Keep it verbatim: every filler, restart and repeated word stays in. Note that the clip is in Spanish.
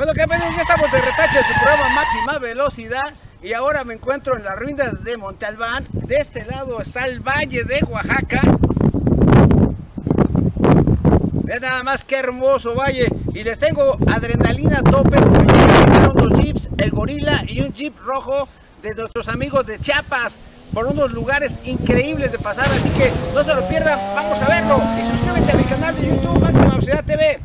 Bueno, que ya estamos de retache en su programa Máxima Velocidad y ahora me encuentro en las ruinas de Monte Albán. De este lado está el Valle de Oaxaca. Vean nada más qué hermoso valle. Y les tengo adrenalina a tope porque llegaron dos jeeps, el Gorila y un jeep rojo de nuestros amigos de Chiapas, por unos lugares increíbles de pasar, así que no se lo pierdan, vamos a verlo y suscríbete a mi canal de YouTube Máxima Velocidad T V.